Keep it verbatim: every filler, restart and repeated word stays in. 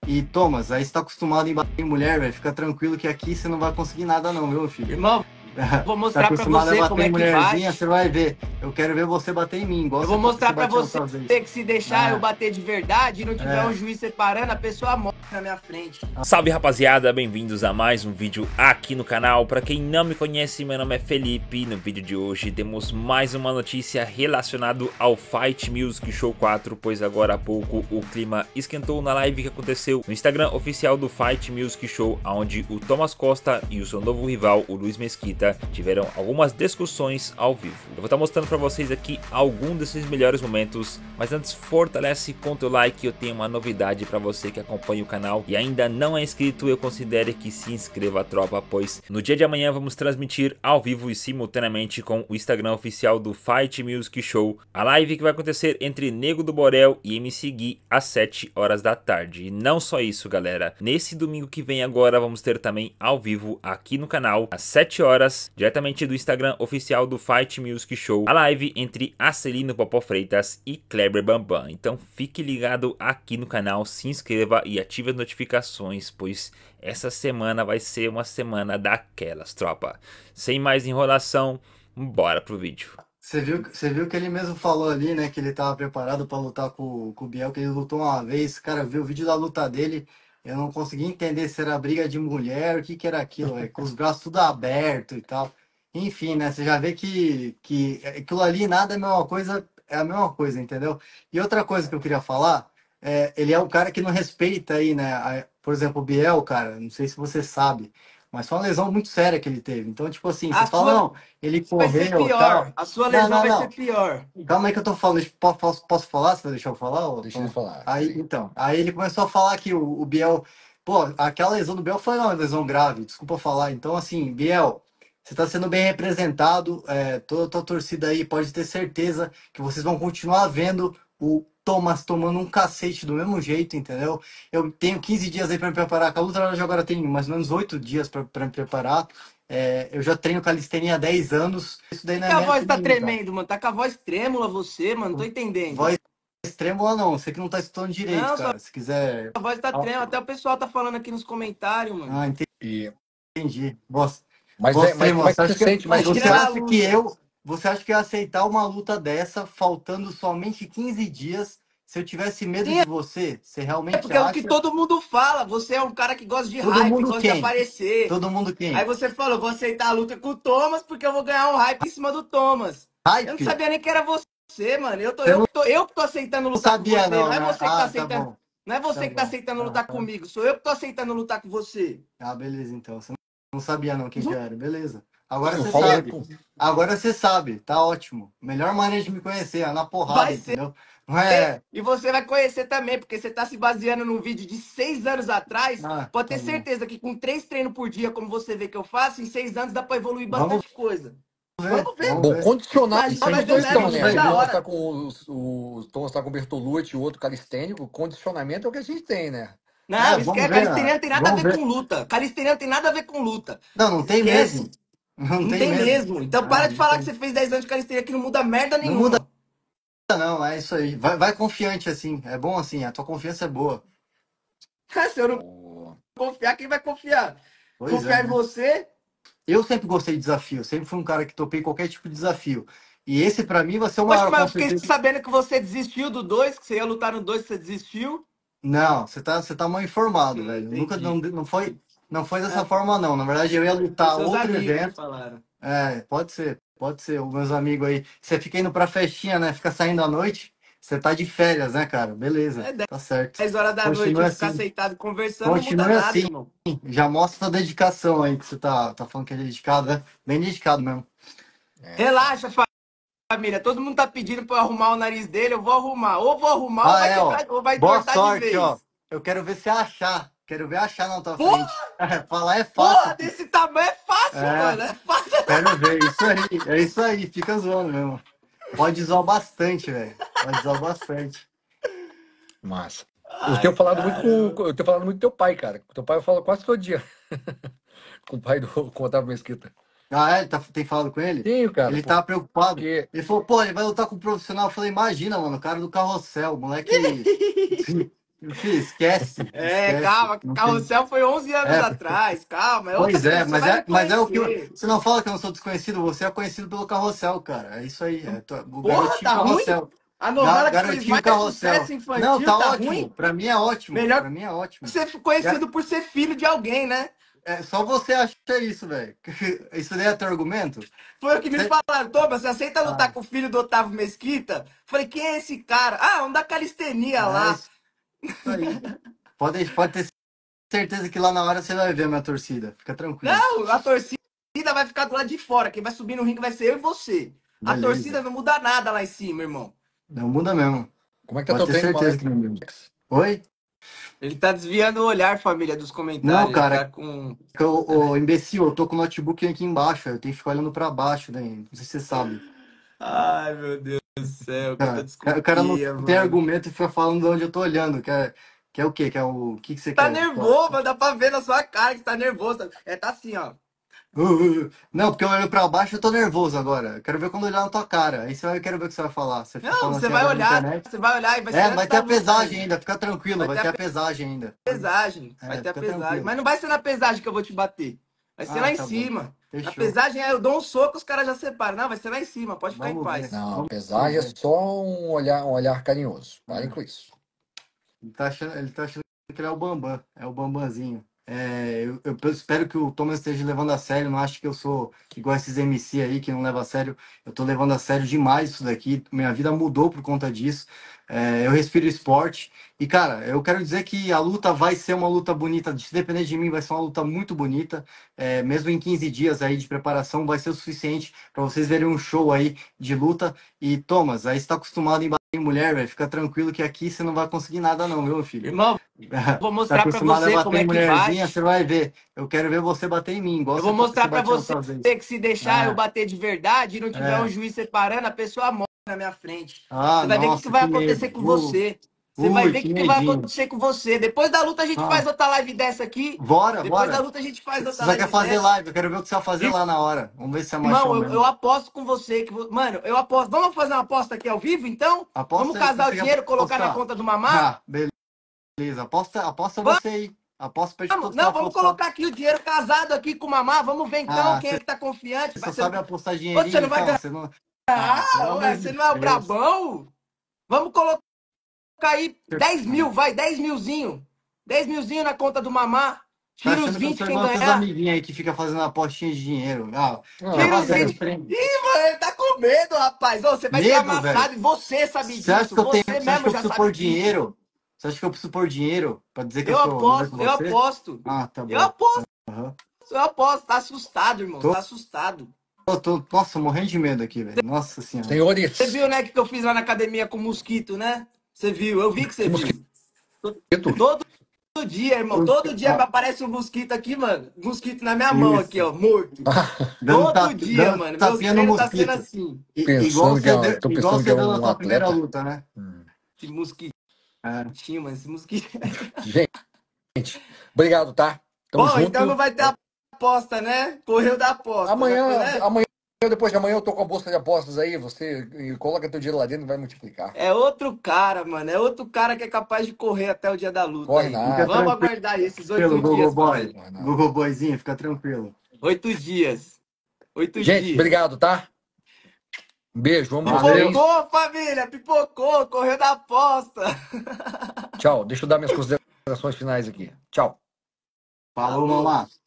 E Thomas, aí você tá acostumado em bater em mulher, velho. Fica tranquilo que aqui você não vai conseguir nada não, meu filho. Irmão, vou Tá mostrar pra acostumado a você como bater em é que mulherzinha, bate. você vai ver. Eu quero ver você bater em mim, igual Eu você, vou fa- você mostrar pra bateu você outra vez. que se deixar eu Ah, bater de verdade e não tiver um é. juiz separando, a pessoa morre na minha frente. Salve rapaziada, bem-vindos a mais um vídeo aqui no canal. Para quem não me conhece, meu nome é Felipe e no vídeo de hoje temos mais uma notícia relacionada ao Fight Music Show quatro, pois agora há pouco o clima esquentou na live que aconteceu no Instagram oficial do Fight Music Show, onde o Thomas Costa e o seu novo rival, o Luiz Mesquita, tiveram algumas discussões ao vivo. Eu vou estar mostrando para vocês aqui algum desses melhores momentos, mas antes fortalece com o teu like. Eu tenho uma novidade para você que acompanha o canal e ainda não é inscrito. Eu considero que se inscreva, a tropa, pois no dia de amanhã vamos transmitir ao vivo e simultaneamente com o Instagram oficial do Fight Music Show a live que vai acontecer entre Nego do Borel e M C Gui às sete horas da tarde. E não só isso, galera, nesse domingo que vem agora vamos ter também ao vivo aqui no canal às sete horas, diretamente do Instagram oficial do Fight Music Show, a live entre Acelino Popó Freitas e Kleber Bambam. Então fique ligado aqui no canal, se inscreva e ative as notificações, pois essa semana vai ser uma semana daquelas, tropa. Sem mais enrolação, bora pro vídeo. Você viu, você viu que ele mesmo falou ali, né? Que ele tava preparado pra lutar com, com o Biel, que ele lutou uma vez. Cara, eu vi o vídeo da luta dele, eu não consegui entender se era briga de mulher, o que que era aquilo, velho. Com os braços tudo aberto e tal. Enfim, né? Você já vê que, que aquilo ali nada é a mesma coisa, é a mesma coisa, entendeu? E outra coisa que eu queria falar, é, ele é o cara que não respeita aí, né? a- por exemplo, o Biel, cara, não sei se você sabe, mas foi uma lesão muito séria que ele teve. Então, tipo assim, você A fala, sua não, ele vai ser correu e pior. tal. A sua Não, lesão não, vai ser não. pior. Calma aí que eu tô falando. Deixa- po- Posso, posso falar? Você vai deixar eu falar? ô, Deixa ele Tom? falar. Aí, Sim. então, aí ele começou a falar que o, o Biel. Pô, aquela lesão do Biel foi uma lesão grave, desculpa falar. Então, assim, Biel, você tá sendo bem representado. É, toda a tua torcida aí pode ter certeza que vocês vão continuar vendo o Thomas tomando um cacete do mesmo jeito, entendeu? Eu tenho quinze dias aí pra me preparar. Com a luta de agora tem mais ou menos oito dias pra pra me preparar. É, eu já treino calistenia há dez anos. Isso daí Por não que é a voz mérito tá nenhum, cara. tremendo, mano? Tá com a voz trêmula você, mano. Não tô entendendo. Voz trêmula não, você que não tá escutando direito, Não, sua cara. Se quiser. voz tá trêmula. Até o pessoal tá falando aqui nos comentários, mano. Ah, E, entendi. Voz, mas, voz é, mas como trêmula. é Você que você acha que, sente? Mas você Imagina na você. acha que luta. eu. Você acha que eu ia aceitar uma luta dessa faltando somente quinze dias se eu tivesse medo Sim, de você? Você é realmente porque é o que acha? todo mundo fala. Você é um cara que gosta de Todo hype, mundo gosta de quem? aparecer. Todo mundo Aí quem? você falou, vou aceitar a luta com o Thomas porque eu vou ganhar um hype em cima do Thomas. Eu não Hype? sabia nem que era você, mano. Eu, tô, Você eu, não que tô, eu que tô aceitando lutar com sabia, você. Não não, é né? você que tá Ah, tá aceitando. bom. Não é Tá você que tá bom. aceitando lutar Ah, comigo. Sou eu que tô aceitando lutar com você. ah, beleza, então. Você não sabia, não, quem que era. Beleza. Agora Eu você falo sabe. muito. Agora você sabe. Tá ótimo. Melhor maneira de me conhecer, é na porrada, Vai ser. entendeu? Não é. E você vai conhecer também, porque você tá se baseando num vídeo de seis anos atrás. Ah, Pode tá ter bom. certeza que com três treinos por dia, como você vê que eu faço, em seis anos dá pra evoluir Vamos bastante coisa. ver, Vamos ver. vamos Bom, ver. condicionado Imagina, sim, vai os ver o dois leve estão, Vamos dia né? ver. O da Thomas tá hora. com o, o, o Thomas tá com o Bertolucci, o outro calistênico. Condicionamento é o que a gente tem, né? Não, É, vamos esquece. ver. Ah, Calistenia não tem nada a vamos ver ver. com luta. Calistenia não tem nada a ver com luta. Não, não tem Esquece. mesmo. Não Não tem tem mesmo. mesmo. Então Ah, para de não falar que tem. você fez dez anos de calistenia que não muda merda Não muda, nenhuma. não. É isso aí. Vai, vai confiante assim. É bom assim. A tua confiança é boa. Se eu não O- confiar, quem vai confiar? Pois é, Confiar em né? você? Eu sempre gostei de desafio. Sempre fui um cara que topei qualquer tipo de desafio. E esse, pra mim, vai ser o Poxa, maior, mas com eu fiquei certeza. sabendo que você desistiu do dois, que você ia lutar no dois, que você desistiu. Não, você tá, você tá mal informado, Hum, velho. Nunca, não, entendi. não foi, não foi dessa Ah, forma, não. Na verdade, eu ia foi lutar seus outro amigos que evento. falaram. É, pode ser, pode ser. Os meus amigos aí. Você fica indo pra festinha, né? Fica saindo à noite. Você tá de férias, né, cara? Beleza, É tá certo. dez horas da noite Continue eu ficar assim. sentado conversando, não muda Continue nada, assim. irmão. Já mostra a dedicação aí que você tá, tá falando que é dedicado, né? Bem dedicado mesmo. É, cara. Relaxa, família. Todo mundo tá pedindo pra eu arrumar o nariz dele, eu vou arrumar. Ou vou arrumar ou Ah, vai é, ó. quebrar, ou vai Boa entortar de sorte, ó. vez. Eu quero ver você achar. Quero ver achar na tua Porra, frente. Falar é fácil, porra, filho. desse tamanho é fácil, É, mano. É fácil. quero ver. Isso aí, é isso aí. Fica zoando mesmo. Pode zoar bastante, velho. Pode zoar bastante. Massa. Eu Ai, tenho falado muito com. caramba. Eu tenho falado muito com teu pai, cara. O teu pai eu falo quase todo dia. Com o pai do com o Otávio Mesquita. Ah, é? Ele tá, tem falado com ele? Tenho, cara, Ele tava preocupado. porque. Ele falou, pô, ele vai lutar com um profissional. Eu falei, imagina, mano, o cara do carrossel, o moleque. Filho, esquece, É, esquece. calma, Não tem... Carrossel foi onze anos É, atrás, calma, é outra pois é, pessoa, você mas vai é, me mas é o que. conhecer. Você não fala que eu não sou desconhecido, você é conhecido pelo Carrossel, cara. É isso aí. É to- o Porra, garotinho tá ruim? Carrossel. A Ga- novela que fez Garotinho mais sucesso Carrossel. Não, infantil tá tá ótimo. ruim? Pra mim é ótimo. Melhor Pra mim é ótimo. ser conhecido por ser filho de alguém, né? É, só você acha isso, velho. Isso daí é teu argumento? Foi o que me Cê- falaram, Thomas, você aceita lutar Ah, com o filho do Otávio Mesquita? Falei, quem é esse cara? Ah, um da calistenia é lá. isso aí. Pode, pode ter certeza que lá na hora você vai ver a minha torcida. Fica tranquilo. Não, a torcida vai ficar do lado de fora. Quem vai subir no ringue vai ser eu e você. A Beleza. torcida não muda nada lá em cima, irmão. Não muda mesmo. Como é que tá Pode teu ter treino, certeza que não muda. Oi? Ele tá desviando o olhar, família, dos Não, comentários. Ele cara, tá com. ô, ô, imbecil, eu tô com o notebook aqui embaixo, eu tenho que ficar olhando pra baixo, né? Não sei se você sabe. Ai, meu Deus do céu, quanta Cara, o cara não desculpinha, tem mano. argumento e fica falando de onde eu tô olhando. Que é, que é o quê? Que é o, o que, que você Tá quer? nervoso, mano. Dá pra ver na sua cara que tá nervoso. É, tá assim, ó. Uh, uh, uh. Não, porque eu olho pra baixo eu tô nervoso agora. Eu quero ver quando eu olhar na tua cara. Aí você vai, eu quero ver o que você vai falar. Você fica Não, falando você assim vai agora na olhar, internet. você vai olhar e vai ser É, antes vai ter da a luta pesagem ainda. ainda, fica tranquilo, Vai vai ter ter a a pesagem ainda. pesagem. Vai É, ter a fica pesagem. tranquilo. Mas não vai ser na pesagem que eu vou te bater. Vai ser Ah, lá em tá bom. cima. Na Fechou. pesagem, é, eu dou um soco, os caras já separam. Não, vai ser lá em cima, pode ficar em Vamos ver. paz. Não, Vamos apesar é ver. só um olhar, um olhar carinhoso. Parem É. com isso. Ele tá achando, ele tá achando que ele é o Bambam, é o Bambanzinho. É, eu, eu espero que o Thomas esteja levando a sério, não acho que eu sou igual esses M C aí que não leva a sério. Eu tô levando a sério demais isso daqui, minha vida mudou por conta disso. É, eu respiro esporte e, cara, eu quero dizer que a luta vai ser uma luta bonita, se depender de mim, vai ser uma luta muito bonita. É, mesmo em quinze dias aí de preparação, vai ser o suficiente para vocês verem um show aí de luta. E, Thomas, aí você tá acostumado em bater em mulher, velho, fica tranquilo que aqui você não vai conseguir nada não, meu filho. Irmão, vou Tá mostrar pra acostumado a você como bater é em que mulherzinha, você bate. vai ver. Eu quero ver você bater em mim, igual Eu você, vou fa- você mostrar pra batia você outra vez. que se deixar eu É, bater de verdade e não tiver um é. juiz separando, a pessoa morre na minha frente. Ah, Você vai ver o que que nossa, vai que acontecer medo. com Uh, você. Você vai ui, ver o que que que vai medinho. acontecer com você. Depois da luta a gente faz Ah, outra live dessa aqui. bora, Depois da bora. luta a gente faz Você outra só quer live fazer dessa. live, eu quero ver o que você vai fazer lá na hora. Vamos ver se é machão Irmão, eu, eu mesmo. aposto com você que. vo- Mano, eu aposto. Vamos fazer uma aposta aqui ao vivo, então? Vamos Aposta aí, o que casar o você quer dinheiro, colocar na apostar? conta do Mamá? Ah, beleza. Aposta, aposta você aí. Aposta pra gente Vamos? todos pra Não, vamos apostar. colocar aqui o dinheiro casado aqui com o Mamá. Vamos ver então Ah, quem é você que tá confiante. Vai só ser... sabe apostar Ô, você dinheirinho, não vai então? ganhar. Você não... Ah, pelo Ah, amor ué, de você não é o Deus. brabão? Vamos colocar aí dez mil, vai, dez milzinho. dez milzinho na conta do Mamá. Tá Tira os achando que eu vinte sou quem igual seus ganhar. amiguinhos aí que fica fazendo apostinha de dinheiro. Ah, já Ah, Tira os vaza sério. esse vinte. prêmio. Ih, mano, ele tá com medo, rapaz. Ô, você vai ser Medo, velho. amassado e você sabe Você acha disso. que eu tenho, Você você acha que mesmo eu já preciso sabe pôr disso. dinheiro? Você acha que eu preciso pôr dinheiro pra dizer que eu Eu sou melhor que aposto, eu você? aposto. Ah, tá Eu bom. aposto, Aham. eu aposto. Tá assustado, irmão. Tô, Tá assustado. tô, tô- nossa, morrendo de medo aqui, velho. Nossa senhora. Você Senhores, viu, né, o que eu fiz lá na academia com o mosquito, né? Você viu, eu vi que você que viu. mosquito. Todo dia, irmão. Todo dia me Ah, aparece um mosquito aqui, mano. Mosquito na minha mão aqui, isso. ó, morto. Ah, Dando, Todo tap, dia, dando mano. Meus tapinha no treinos tá sendo mosquito. assim. I- igual pensando que você, é, um- deu, tô igual pensando que você é deu na um tua primeira atleta. luta, né? Hum. Esse mosquitinho, É. mano. Esse mosquito. Gente, obrigado, tá? Tamo Bom, então não junto. vai ter aposta, né? Correu da aposta. Já foi, Amanhã, né? amanhã, depois de amanhã, eu tô com a bolsa de apostas aí. Você e coloca teu dinheiro lá dentro e vai multiplicar. É outro cara, mano. É outro cara que é capaz de correr até o dia da luta Corre aí. Fica nada. Vamos tranquilo, aguardar aí esses oito Google dias, Boy. família. Corre nada. Google Boyzinho, fica tranquilo. Oito dias. Oito Gente, dias. obrigado, tá? Um beijo, vamos Valeu. vocês. Pipocou, família. Pipocou. Correu da aposta. Tchau. Deixa eu dar minhas considerações finais aqui. Tchau. Falou, Falou. mamá.